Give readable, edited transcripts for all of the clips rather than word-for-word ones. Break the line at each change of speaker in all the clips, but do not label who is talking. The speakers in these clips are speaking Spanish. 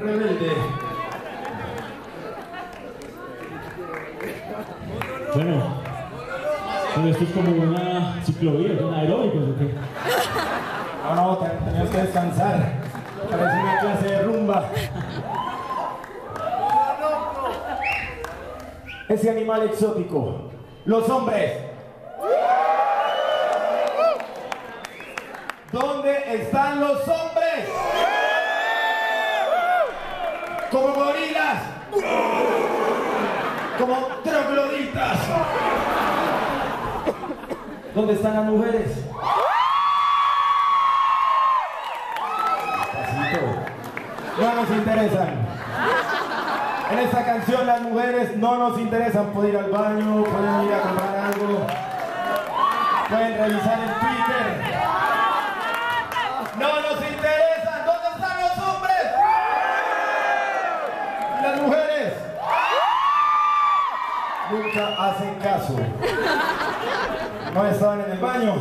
rebelde.
Bueno, pero esto es como una ciclovía, un aeróbico, ¿o qué?
No, tenemos que descansar. Parece una clase de rumba. Ese animal exótico, los hombres. ¿Dónde están los hombres? Como gorilas, como trogloditas. ¿Dónde están las mujeres? No nos interesan. En esta canción las mujeres no nos interesan. Pueden ir al baño, pueden ir a comprar algo, pueden revisar el Twitter. No nos interesan. ¿Dónde están los hombres? ¿Y las mujeres? Nunca hacen caso. No estaban en el baño.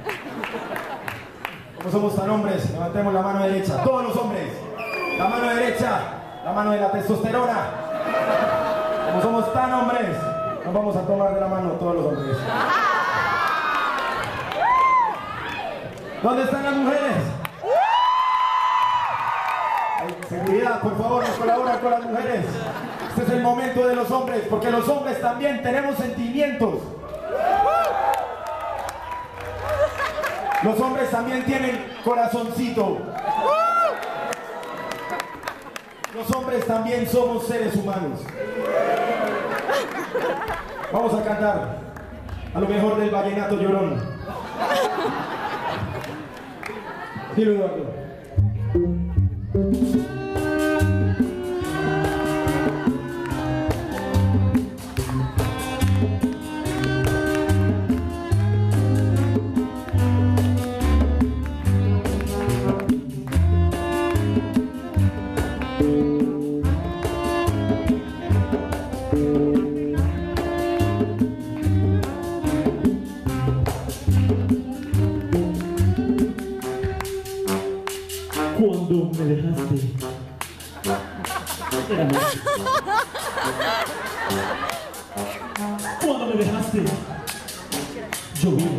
Como somos tan hombres, levantemos la mano derecha. Todos los hombres. La mano derecha, la mano de la testosterona. Como somos tan hombres, nos vamos a tomar de la mano todos los hombres. ¿Dónde están las mujeres? Seguridad, por favor, nos colaboran con las mujeres. Este es el momento de los hombres, porque los hombres también tenemos sentimientos. Los hombres también tienen corazoncito. Los hombres también somos seres humanos. Vamos a cantar a lo mejor del vallenato llorón. Dilo, Eduardo.
Cuando me dejaste, era noche. Cuando me dejaste, llovía.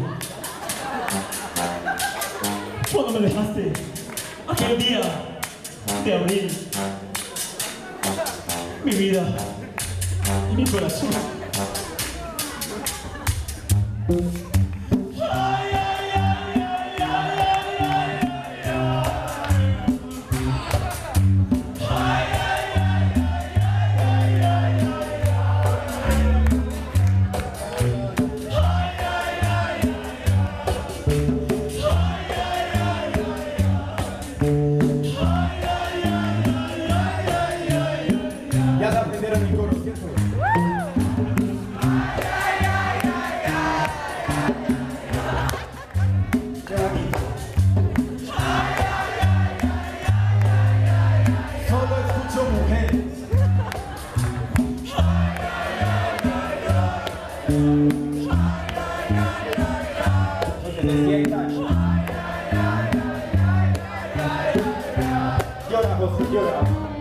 Cuando me dejaste, aquel día de abril, mi vida y mi corazón.
Ya se aprendieron mi coro, ¿cierto? Qué bonito. Solo escucho mujeres. Se despiertan. Llora, José, llora.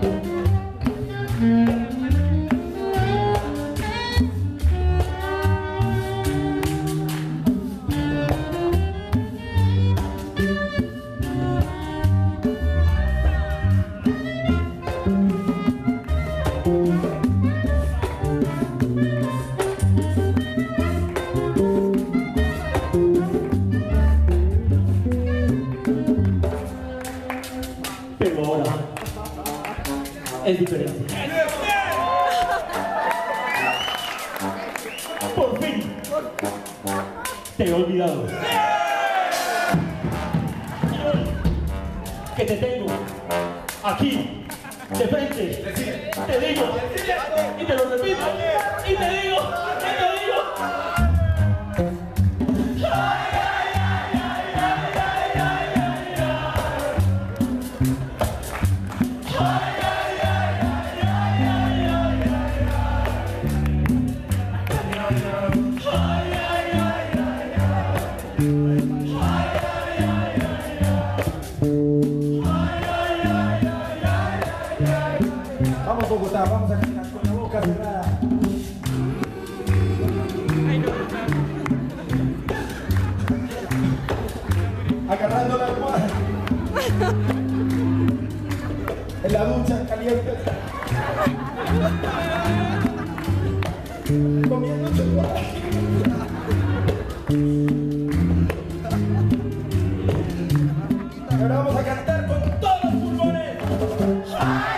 Pero ahora es diferente. Por fin te he olvidado. Que te tengo aquí de frente. Te digo y te lo repito y te digo.
Vamos Bogotá, vamos a caminar con la boca cerrada. Agarrando la almohada. En la ducha caliente. Comiendo chocolate. Y ahora vamos a cantar con todos los pulmones.